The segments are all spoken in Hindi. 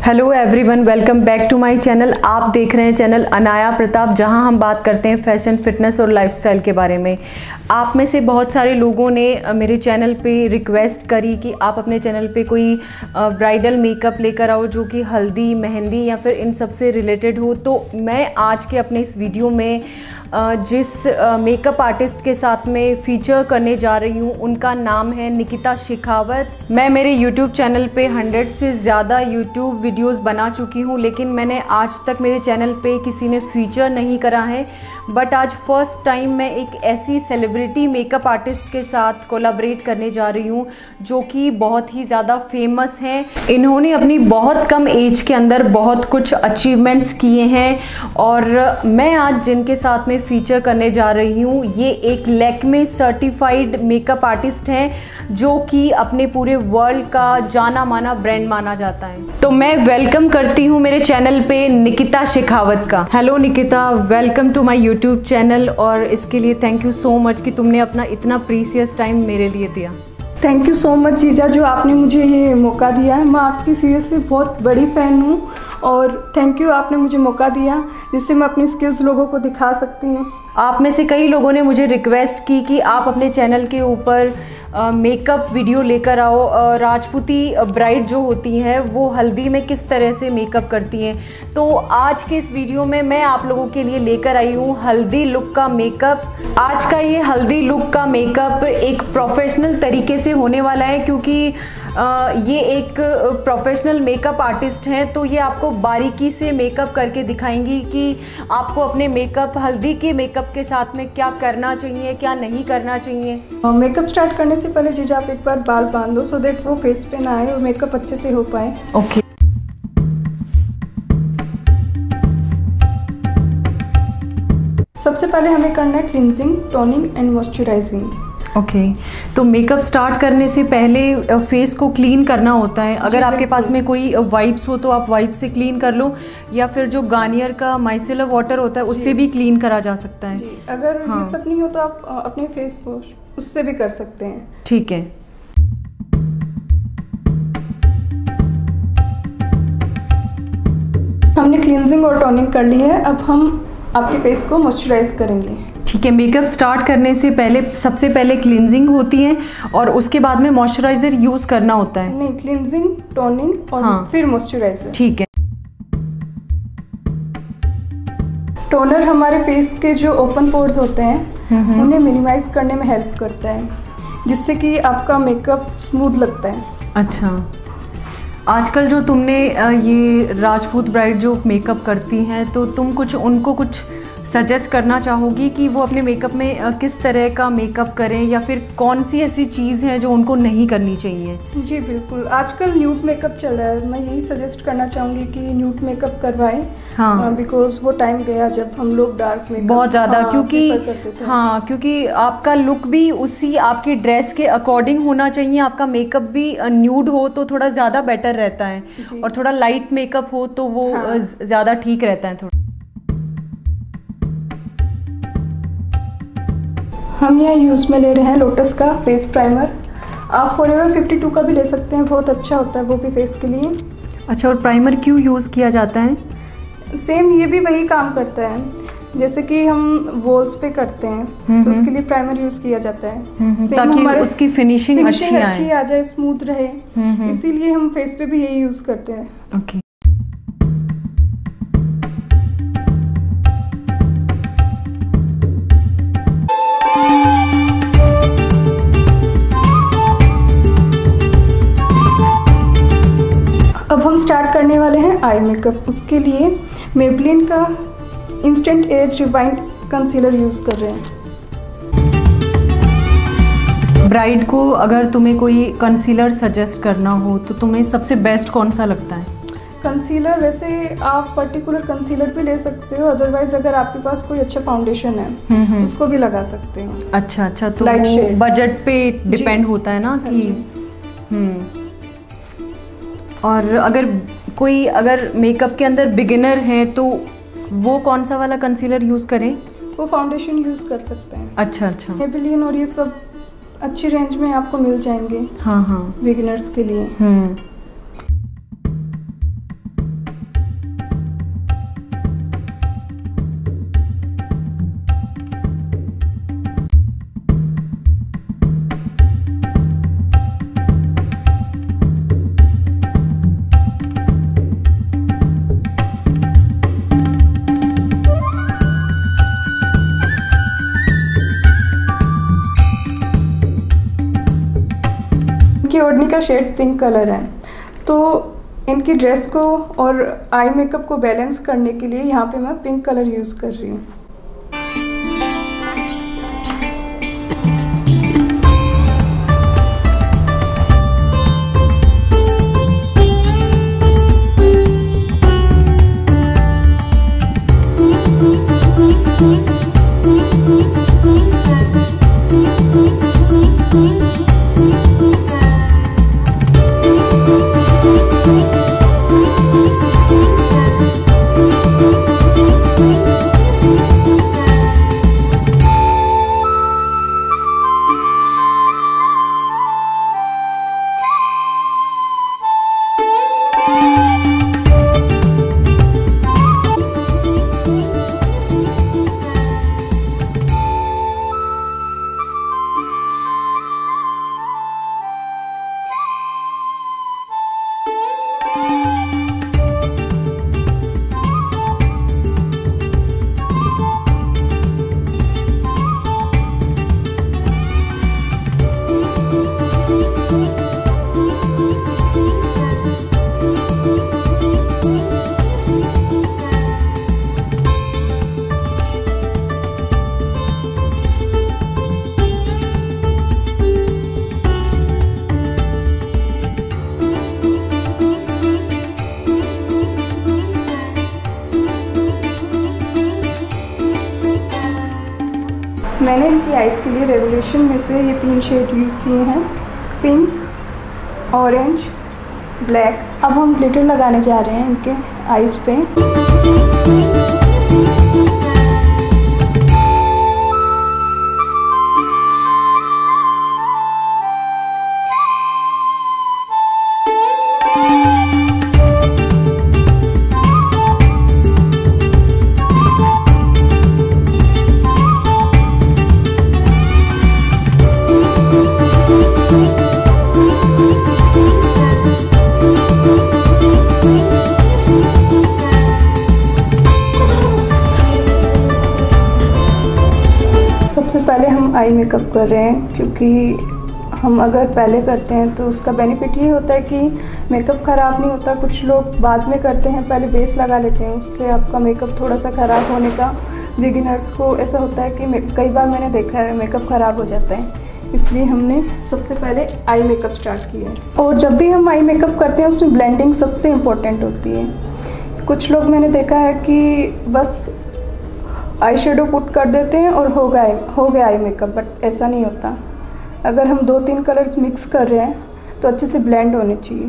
Hello everyone, welcome back to my channel. आप देख रहे हैं चैनल अनाया प्रताप, जहां हम बात करते हैं फैशन, फिटनेस और लाइफस्टाइल के बारे में। आप में से बहुत सारे लोगों ने मेरे चैनल पे रिक्वेस्ट करी कि आप अपने चैनल पे कोई ब्राइडल मेकअप लेकर आओ जो कि हल्दी, मेहंदी या फिर इन सब से रिलेटेड हो। तो मैं आज के अपने इस वीडियो में जिस मेकअप आर्टिस्ट के साथ में फीचर करने जा रही हूँ उनका नाम है निकिता शेखावत। मैं मेरे यूट्यूब चैनल पे 100 से ज़्यादा यूट्यूब वीडियोस बना चुकी हूँ, लेकिन मैंने आज तक मेरे चैनल पे किसी ने फीचर नहीं करा है। बट आज फर्स्ट टाइम मैं एक ऐसी सेलिब्रिटी मेकअप आर्टिस्ट के साथ कोलैबोरेट करने जा रही हूँ जो कि बहुत ही ज़्यादा फेमस हैं। इन्होंने अपनी बहुत कम एज के अंदर बहुत कुछ अचीवमेंट्स किए हैं और मैं आज जिनके साथ में फीचर करने जा रही हूँ ये एक लैक्मे सर्टिफाइड मेकअप आर्टिस्ट हैं जो कि अपने पूरे वर्ल्ड का जाना माना ब्रांड माना जाता है। तो मैं वेलकम करती हूँ मेरे चैनल पे निकिता शेखावत का। Hello Nikita, welcome to my YouTube channel और इसके लिए थैंक यू सो मच कि तुमने अपना इतना प्रीसियस टाइम मेरे लिए दिया। थैंक यू सो मच जीजा, जो आपने मुझे ये मौका दिया है। मैं आपकी सीरियसली बहुत बड़ी फ़ैन हूँ और थैंक यू, आपने मुझे मौका दिया जिससे मैं अपनी स्किल्स लोगों को दिखा सकती हूँ। आप में से कई लोगों ने मुझे रिक्वेस्ट की कि आप अपने चैनल के ऊपर मेकअप वीडियो लेकर आओ। राजपूती ब्राइड जो होती हैं वो हल्दी में किस तरह से मेकअप करती हैं। तो आज के इस वीडियो में मैं आप लोगों के लिए लेकर आई हूँ हल्दी लुक का मेकअप। आज का ये हल्दी लुक का मेकअप एक प्रोफेशनल तरीके से होने वाला है क्योंकि ये एक प्रोफेशनल मेकअप आर्टिस्ट हैं, तो ये आपको बारीकी से मेकअप करके दिखाएंगी कि आपको अपने मेकअप, हल्दी के मेकअप के साथ में क्या करना चाहिए, क्या नहीं करना चाहिए। मेकअप स्टार्ट करने से पहले जीजा आप एक बार बाल बांध दो सो दैट वो फेस पे ना आए और मेकअप अच्छे से हो पाए। ओके। सबसे पहले हमें करना है cleansing, toning and moisturising. Okay तो मेकअप स्टार्ट करने से पहले फेस को क्लीन करना होता है। अगर आपके पास में कोई वाइप्स हो तो आप वाइप से क्लीन कर लो या फिर जो गार्नियर का माइसेलर वाटर होता है उससे भी क्लीन करा जा सकता है। जी, अगर ये सब नहीं हो तो आप अपने फेस वॉश उससे भी कर सकते हैं। ठीक है। हमने क्लींजिंग और टोनिंग कर ली है, अब हम आपके फेस को मॉइस्चराइज करेंगे। ठीक है। मेकअप स्टार्ट करने से पहले सबसे पहले क्लींजिंग होती है और उसके बाद में मॉइस्चराइजर यूज करना होता है। नहीं, क्लींजिंग, टोनिंग और फिर मॉइस्चराइजर। ठीक है। टोनर हमारे फेस के जो ओपन पोर्स होते हैं उन्हें मिनिमाइज करने में हेल्प करता है जिससे कि आपका मेकअप स्मूथ लगता है। अच्छा, आजकल जो तुमने ये राजपूत ब्राइड जो मेकअप करती हैं तो तुम कुछ उनको कुछ सजेस्ट करना चाहोगी कि वो अपने मेकअप में किस तरह का मेकअप करें या फिर कौन सी ऐसी चीज़ है जो उनको नहीं करनी चाहिए? जी बिल्कुल, आजकल न्यूड मेकअप चल रहा है। मैं यही सजेस्ट करना चाहूँगी कि न्यूड मेकअप करवाएं। हाँ, बिकॉज वो टाइम गया जब हम लोग डार्क मेकअप बहुत ज़्यादा क्योंकि आपका लुक भी उसी आपकी ड्रेस के अकॉर्डिंग होना चाहिए। आपका मेकअप भी न्यूड हो तो थोड़ा ज़्यादा बेटर रहता है और थोड़ा लाइट मेकअप हो तो वो ज़्यादा ठीक रहता है। थोड़ा हम यहाँ यूज़ में ले रहे हैं लोटस का फेस प्राइमर। आप फॉरएवर 52 का भी ले सकते हैं, बहुत अच्छा होता है वो भी फेस के लिए। अच्छा, और प्राइमर क्यों यूज़ किया जाता है? सेम ये भी वही काम करता है जैसे कि हम वॉल्स पे करते हैं तो उसके लिए प्राइमर यूज़ किया जाता है ताकि उसकी फिनिशिंग अच्छी आ जाए, स्मूथ रहे। इसीलिए हम फेस पे भी यही यूज़ करते हैं। ओके। अब हम स्टार्ट करने वाले हैं आई मेकअप। उसके लिए मेबलिन का instant age rewind concealer use कर रहे हैं। ब्राइड को अगर तुम्हें कोई कंसीलर सजेस्ट करना हो तो तुम्हें सबसे बेस्ट कौन सा लगता है? कंसीलर वैसे आप पर्टिकुलर कंसीलर भी ले सकते हो, अदरवाइज अगर आपके पास कोई अच्छा फाउंडेशन है उसको भी लगा सकते हो। अच्छा, तो वो बजट पे डिपेंड होता है ना कि और अगर मेकअप के अंदर बिगिनर है तो वो कौन सा वाला कंसीलर यूज़ करें? वो फाउंडेशन यूज़ कर सकते हैं। अच्छा। मेबेलिन और ये सब अच्छी रेंज में आपको मिल जाएंगे। हाँ बिगिनर्स के लिए। इनकी ओढ़नी का शेड पिंक कलर है, तो इनकी ड्रेस को और आई मेकअप को बैलेंस करने के लिए यहाँ पे मैं पिंक कलर यूज़ कर रही हूँ। मैंने इनकी आइज़ के लिए रेवोल्यूशन में से ये 3 शेड यूज़ किए हैं, पिंक, ऑरेंज, ब्लैक। अब हम ग्लिटर लगाने जा रहे हैं इनके आइज़ पे। सबसे पहले हम आई मेकअप कर रहे हैं, क्योंकि हम अगर पहले करते हैं तो उसका बेनिफिट ये होता है कि मेकअप ख़राब नहीं होता। कुछ लोग बाद में करते हैं, पहले बेस लगा लेते हैं, उससे आपका मेकअप थोड़ा सा ख़राब होने का बिगिनर्स को ऐसा होता है कि कई बार मैंने देखा है मेकअप ख़राब हो जाता है, इसलिए हमने सबसे पहले आई मेकअप स्टार्ट किया है। और जब भी हम आई मेकअप करते हैं उसमें ब्लेंडिंग सबसे इम्पोर्टेंट होती है। कुछ लोग मैंने देखा है कि बस आई शेडो पुट कर देते हैं और हो गया आई मेकअप, बट ऐसा नहीं होता। अगर हम 2-3 कलर्स मिक्स कर रहे हैं तो अच्छे से ब्लेंड होने चाहिए।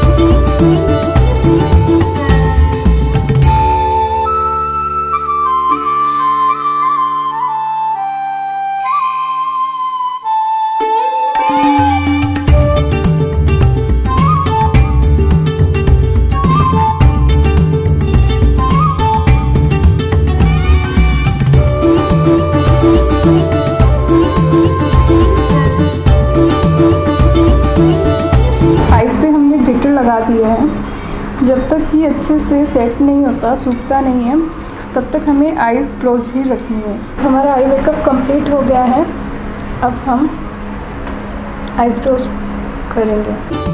लगा दिया है। जब तक ये अच्छे से सेट नहीं होता, सूखता नहीं है, तब तक हमें आईज़ क्लोज ही रखनी है। हमारा आई मेकअप कंप्लीट हो गया है। अब हम आईब्रोज करेंगे।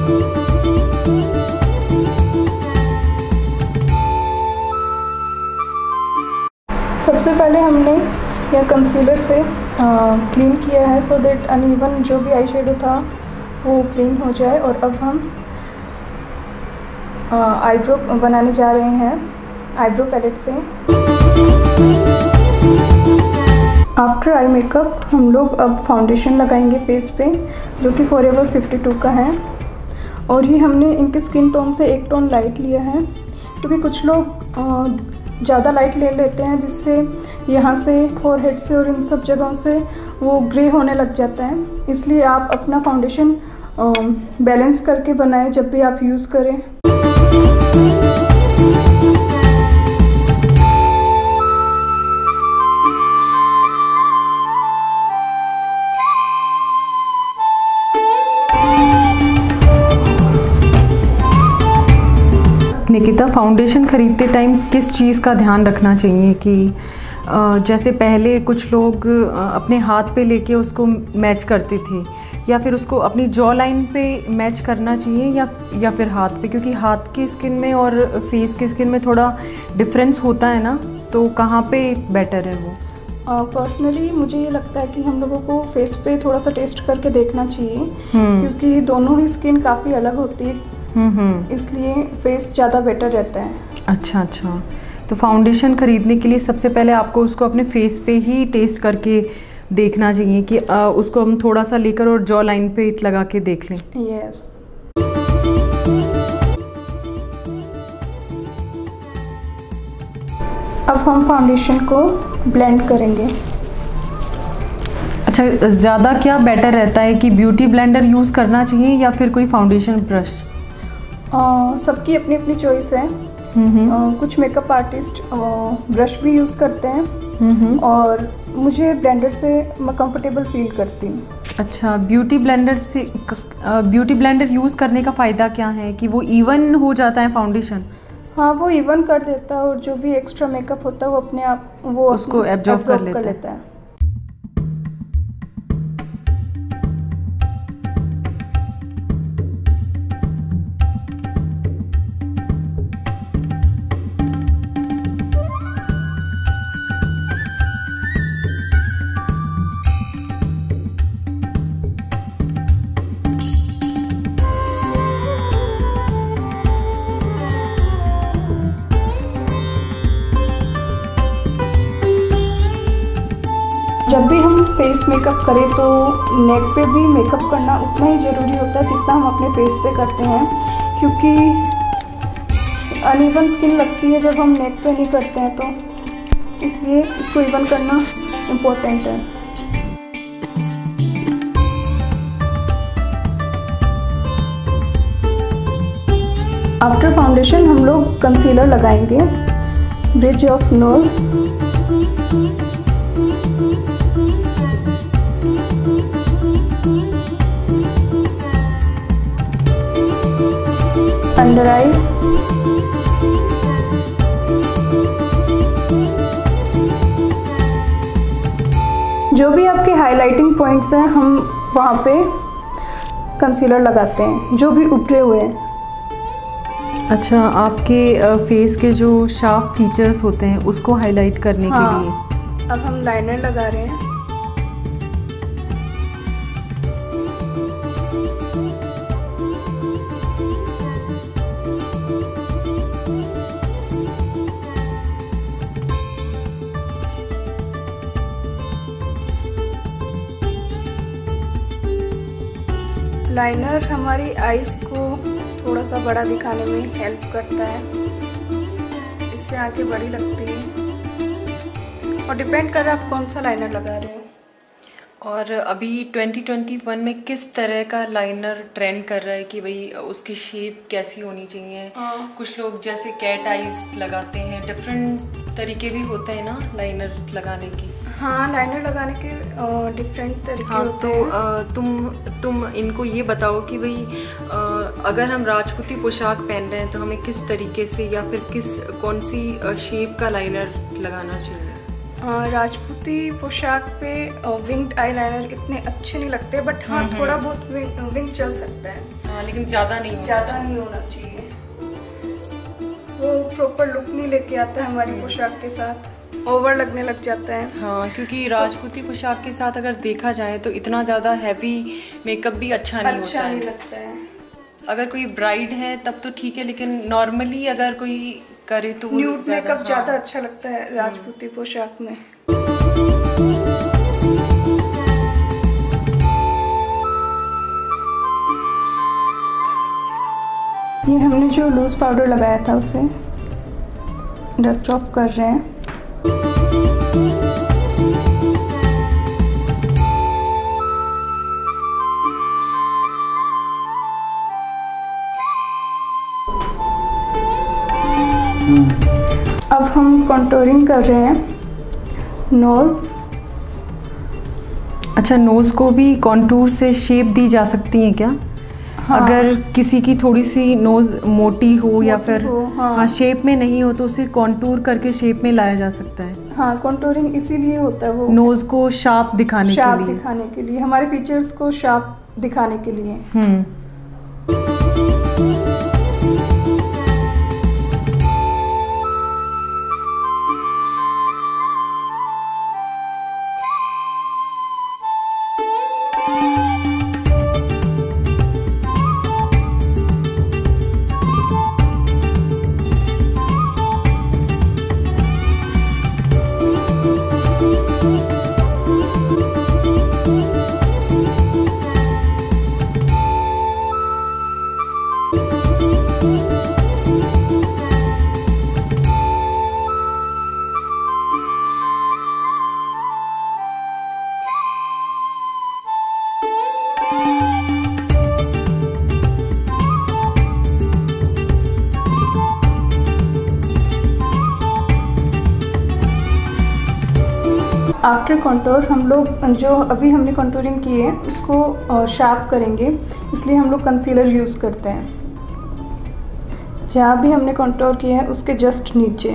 सबसे पहले हमने यह कंसीलर से क्लीन किया है, सो दैट अनइवन जो भी आई शेडो था वो क्लीन हो जाए। और अब हम आईब्रो बनाने जा रहे हैं आईब्रो पैलेट से। आफ्टर आई मेकअप हम लोग अब फाउंडेशन लगाएंगे फेस पे, जो कि फॉरएवर 52 का है। और ये हमने इनके स्किन टोन से 1 टोन लाइट लिया है, क्योंकि कुछ लोग ज़्यादा लाइट ले लेते हैं, जिससे यहाँ से फोरहेड से और इन सब जगहों से वो ग्रे होने लग जाता है। इसलिए आप अपना फाउंडेशन बैलेंस करके बनाएं जब भी आप यूज़ करें। निकिता, फाउंडेशन खरीदते टाइम किस चीज़ का ध्यान रखना चाहिए कि जैसे पहले कुछ लोग अपने हाथ पे लेके उसको मैच करते थे, या फिर उसको अपनी जॉ लाइन पे मैच करना चाहिए या फिर हाथ पे, क्योंकि हाथ की स्किन में और फेस की स्किन में थोड़ा डिफरेंस होता है ना, तो कहाँ पे बेटर है वो? पर्सनली मुझे ये लगता है कि हम लोगों को फेस पे थोड़ा सा टेस्ट करके देखना चाहिए, क्योंकि दोनों ही स्किन काफ़ी अलग होती है, इसलिए फेस ज़्यादा बेटर रहता है। अच्छा, तो फाउंडेशन ख़रीदने के लिए सबसे पहले आपको उसको अपने फेस पे ही टेस्ट करके देखना चाहिए कि उसको हम थोड़ा सा लेकर और जॉ लाइन पे लगा के देख लें। यस। अब हम फाउंडेशन को ब्लेंड करेंगे। अच्छा, ज़्यादा क्या बेटर रहता है कि ब्यूटी ब्लेंडर यूज़ करना चाहिए या फिर कोई फाउंडेशन ब्रश? सबकी अपनी अपनी चॉइस है। कुछ मेकअप आर्टिस्ट ब्रश भी यूज़ करते हैं और मुझे ब्लेंडर से मैं कंफर्टेबल फील करती हूँ। अच्छा, ब्यूटी ब्लेंडर यूज़ करने का फ़ायदा क्या है कि वो इवन हो जाता है फाउंडेशन? हाँ, वो इवन कर देता है और जो भी एक्स्ट्रा मेकअप होता है वो अपने आप वो उसको एब्जॉर्ब कर लेता है। जब भी हम फेस मेकअप करें तो नेक पे भी मेकअप करना उतना ही ज़रूरी होता है जितना हम अपने फेस पे करते हैं, क्योंकि अनइवन स्किन लगती है जब हम नेक पे नहीं करते हैं, तो इसलिए इसको इवन करना इम्पोर्टेंट है। आफ्टर फाउंडेशन हम लोग कंसीलर लगाएंगे, bridge of nose, under eyes, जो भी आपके हाइलाइटिंग पॉइंट्स हैं हम वहाँ पे कंसीलर लगाते हैं, जो भी उभरे हुए हैं। अच्छा, आपके फेस के जो शार्प फीचर्स होते हैं उसको हाईलाइट करने के लिए अब हम लाइनर लगा रहे हैं। लाइनर हमारी आईज को थोड़ा सा बड़ा दिखाने में हेल्प करता है, इससे आंखें बड़ी लगती हैं, और डिपेंड कर रहा है आप कौन सा लाइनर लगा रहे हो। और अभी 2021 में किस तरह का लाइनर ट्रेंड कर रहा है कि भाई उसकी शेप कैसी होनी चाहिए? कुछ लोग जैसे कैट आईज लगाते हैं, डिफरेंट तरीके भी होते हैं ना लाइनर लगाने की। हाँ, लाइनर लगाने के डिफरेंट तरीके होते हैं। तुम इनको ये बताओ कि भाई अगर हम राजपूती पोशाक पहन रहे हैं तो हमें किस तरीके से या फिर कौन सी शेप का लाइनर लगाना चाहिए? राजपूती पोशाक पे विंग्ड आई लाइनर इतने अच्छे नहीं लगते, बट हाँ थोड़ा बहुत विंग चल सकता है। हाँ, लेकिन ज़्यादा नहीं होना चाहिए। वो प्रॉपर लुक नहीं लेके आता है हमारी पोशाक के साथ, ओवर लगने लग जाता है। हाँ, क्योंकि राजपूती पोशाक के साथ अगर देखा जाए तो इतना ज़्यादा हैवी मेकअप भी अच्छा नहीं लगता है। अगर कोई ब्राइड है तब तो ठीक है, लेकिन नॉर्मली अगर कोई करे तो न्यूड मेकअप ज़्यादा अच्छा लगता है राजपूती पोशाक में। ये हमने जो लूज पाउडर लगाया था उसे डस्ट ऑफ कर रहे हैं। अब हम कॉन्टोरिंग कर रहे हैं नोज। अच्छा, नोज को भी कॉन्टूर से शेप दी जा सकती है क्या? हाँ। अगर किसी की थोड़ी सी नोज मोटी हो या फिर हाँ शेप में नहीं हो तो उसे कॉन्टूर करके शेप में लाया जा सकता है। हाँ, कॉन्टोरिंग इसीलिए होता है, वो नोज को शार्प दिखाने के लिए हमारे फीचर्स को शार्प दिखाने के लिए। आफ्टर कंटूर हम लोग जो अभी हमने कंटूरिंग की है उसको शार्प करेंगे, इसलिए हम लोग कंसीलर यूज़ करते हैं। जहाँ भी हमने कंटूर किया है उसके जस्ट नीचे।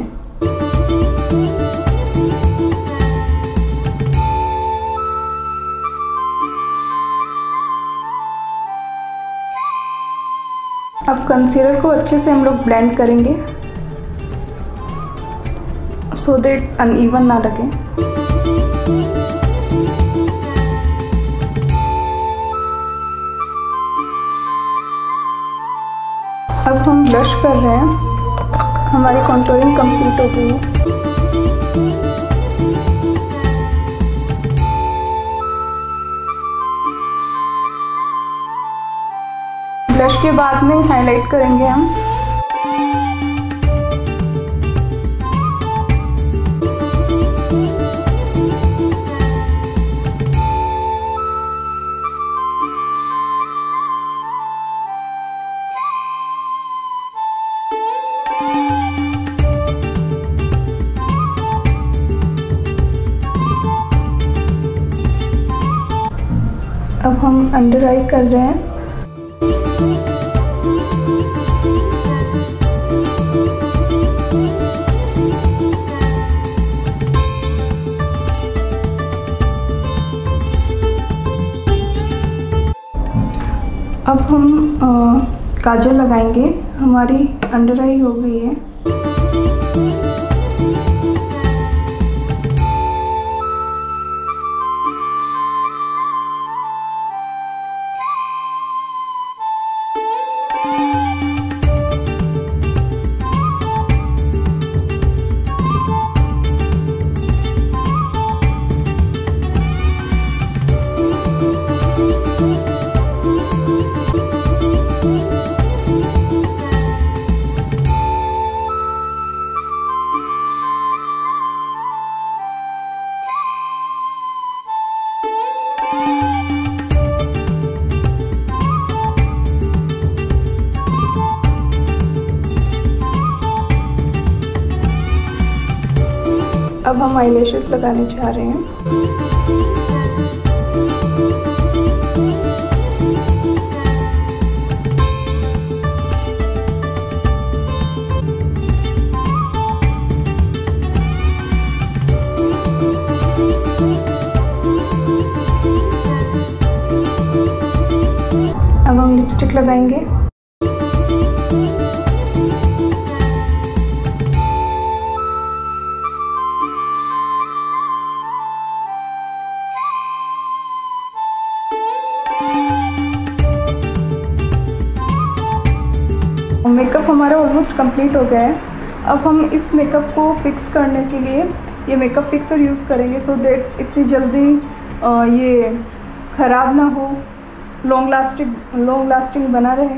अब कंसीलर को अच्छे से हम लोग ब्लेंड करेंगे सो दैट अनइवन ना लगे। अब हम ब्लश कर रहे हैं। हमारी कंटूरिंग कंप्लीट हो गई है। ब्लश के बाद में हाईलाइट करेंगे हम। अब हम अंडर आई कर रहे हैं। अब हम काजल लगाएंगे। हमारी अंडर आई हो गई है। अब हम आईलैशेस लगाने जा रहे हैं। अब हम लिपस्टिक लगाएंगे। मेकअप हमारा ऑलमोस्ट कंप्लीट हो गया है। अब हम इस मेकअप को फिक्स करने के लिए ये मेकअप फिक्सर यूज़ करेंगे सो दैट इतनी जल्दी ये ख़राब ना हो, लॉन्ग लास्टिंग बना रहे।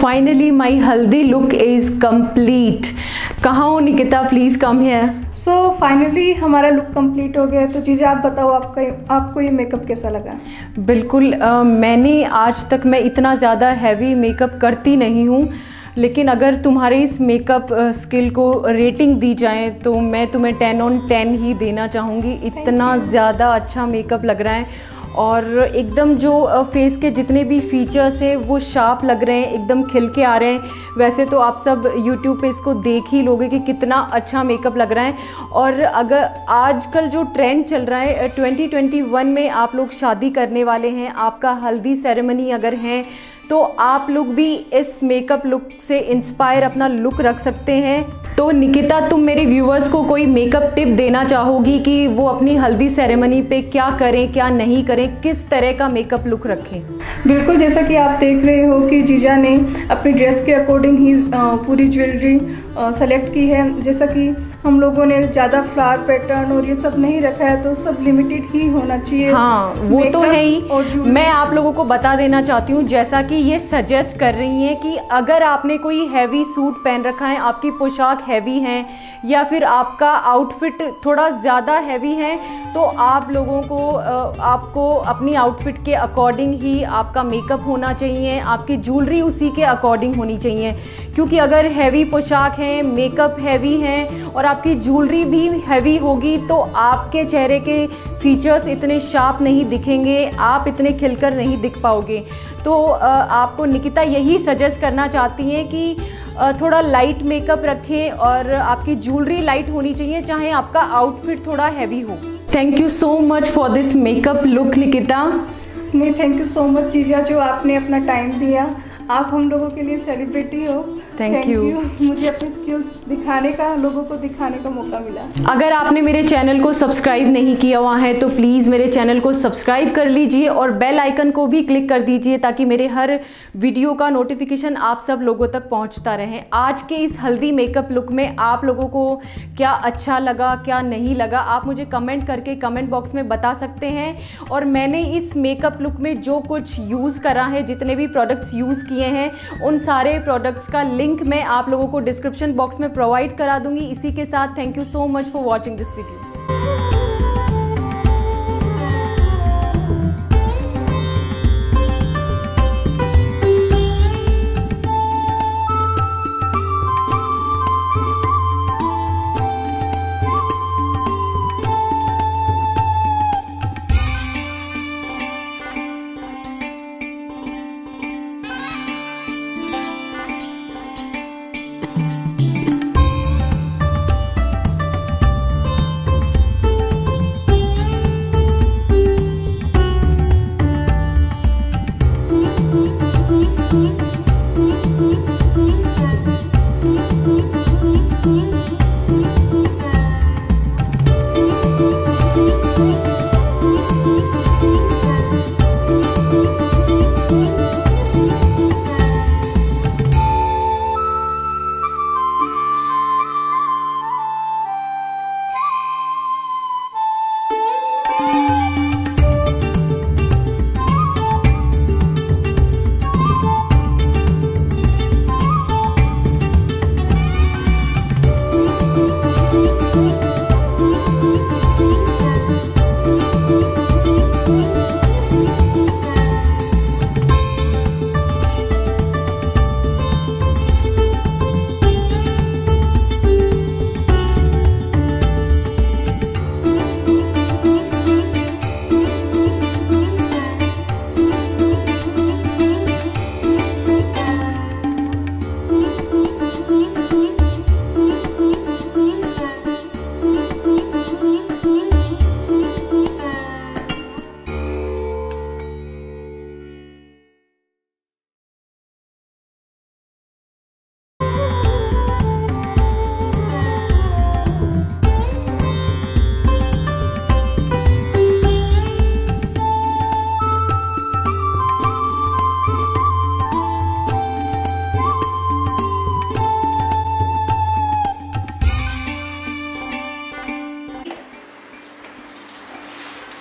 फाइनली माई हल्दी लुक इज़ कंप्लीट। कहाँ हो Nikita, please come here. So finally हमारा लुक कंप्लीट हो गया। तो जीजा आप बताओ, आपको ये मेकअप कैसा लगा? बिल्कुल मैंने आज तक मैं इतना ज़्यादा हैवी मेकअप करती नहीं हूँ, लेकिन अगर तुम्हारे इस मेकअप स्किल को रेटिंग दी जाए तो मैं तुम्हें 10 on 10 ही देना चाहूँगी। इतना ज़्यादा अच्छा मेकअप लग रहा है और एकदम जो फेस के जितने भी फीचर्स हैं वो शार्प लग रहे हैं, एकदम खिल के आ रहे हैं। वैसे तो आप सब YouTube पे इसको देख ही लोगे कि कितना अच्छा मेकअप लग रहा है। और अगर आजकल जो ट्रेंड चल रहा है 2021 में आप लोग शादी करने वाले हैं, आपका हल्दी सेरेमनी अगर है तो आप लोग भी इस मेकअप लुक से इंस्पायर अपना लुक रख सकते हैं। तो निकिता, तुम मेरे व्यूअर्स को कोई मेकअप टिप देना चाहोगी कि वो अपनी हल्दी सेरेमनी पे क्या करें क्या नहीं करें, किस तरह का मेकअप लुक रखें? बिल्कुल, जैसा कि आप देख रहे हो कि जीजा ने अपनी ड्रेस के अकॉर्डिंग ही पूरी ज्वेलरी सेलेक्ट की है। जैसा कि हम लोगों ने ज़्यादा फ्लावर पैटर्न और ये सब नहीं रखा है, तो सब लिमिटेड ही होना चाहिए। हाँ, वो तो है ही। मैं आप लोगों को बता देना चाहती हूँ, जैसा कि ये सजेस्ट कर रही हैं कि अगर आपने कोई हैवी सूट पहन रखा है, आपकी पोशाक हैवी है या फिर आपका आउटफिट थोड़ा ज़्यादा हैवी है, तो आप लोगों को आपको अपनी आउटफिट के अकॉर्डिंग ही आपका मेकअप होना चाहिए, आपकी ज्वेलरी उसी के अकॉर्डिंग होनी चाहिए। क्योंकि अगर हैवी पोशाक है, मेकअप हैवी है और आपकी ज्वेलरी भी हैवी होगी तो आपके चेहरे के फीचर्स इतने शार्प नहीं दिखेंगे, आप इतने खिलकर नहीं दिख पाओगे। तो आपको निकिता यही सजेस्ट करना चाहती हैं कि थोड़ा लाइट मेकअप रखें और आपकी ज्वेलरी लाइट होनी चाहिए, चाहे आपका आउटफिट थोड़ा हैवी हो। Thank you so much for this makeup look Nikita. नहीं, थैंक यू सो मच जीजा, जो आपने अपना टाइम दिया। आप हम लोगों के लिए सेलिब्रिटी हो। Thank you. मुझे अपनी स्किल्स दिखाने का, लोगों को दिखाने का मौका मिला। अगर आपने मेरे चैनल को सब्सक्राइब नहीं किया हुआ है तो प्लीज़ मेरे चैनल को सब्सक्राइब कर लीजिए और बेल आइकन को भी क्लिक कर दीजिए ताकि मेरे हर वीडियो का नोटिफिकेशन आप सब लोगों तक पहुंचता रहे। आज के इस हल्दी मेकअप लुक में आप लोगों को क्या अच्छा लगा, क्या नहीं लगा, आप मुझे कमेंट करके कमेंट बॉक्स में बता सकते हैं। और मैंने इस मेकअप लुक में जो कुछ यूज़ करा है, जितने भी प्रोडक्ट्स यूज़ किए हैं, उन सारे प्रोडक्ट्स का लिंक मैं आप लोगों को डिस्क्रिप्शन बॉक्स में प्रोवाइड करा दूंगी। इसी के साथ thank you so much for watching this video.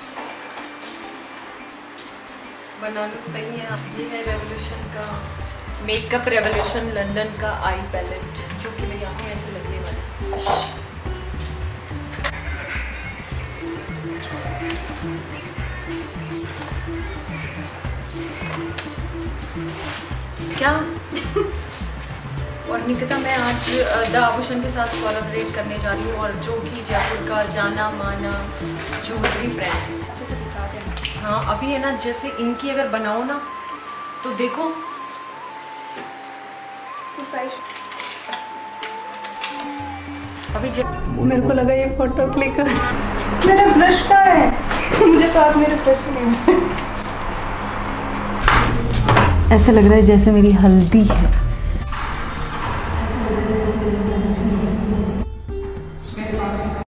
बना लो, सही है। अब ये है रेवोल्यूशन का मेकअप रेवोल्यूशन लंदन का आई पैलेट, जो कि मेरी आंखों में ऐसे लगने वाला है। क्या और निकिता, मैं आज द आभूषण के साथ कोलैबोरेट करने जा रही हूँ, और जो कि जयपुर का जाना माना ज्वेलरी ब्रांड है। अच्छे से दिखा देना। हाँ, अभी है ना, जैसे इनकी अगर बनाओ ना तो देखो अभी मेरे को लगा ये फोटो क्लिक कर। मेरा ब्रश का है। मुझे तो आप मेरे ब्रश नहीं। ऐसा लग रहा है जैसे मेरी हल्दी है।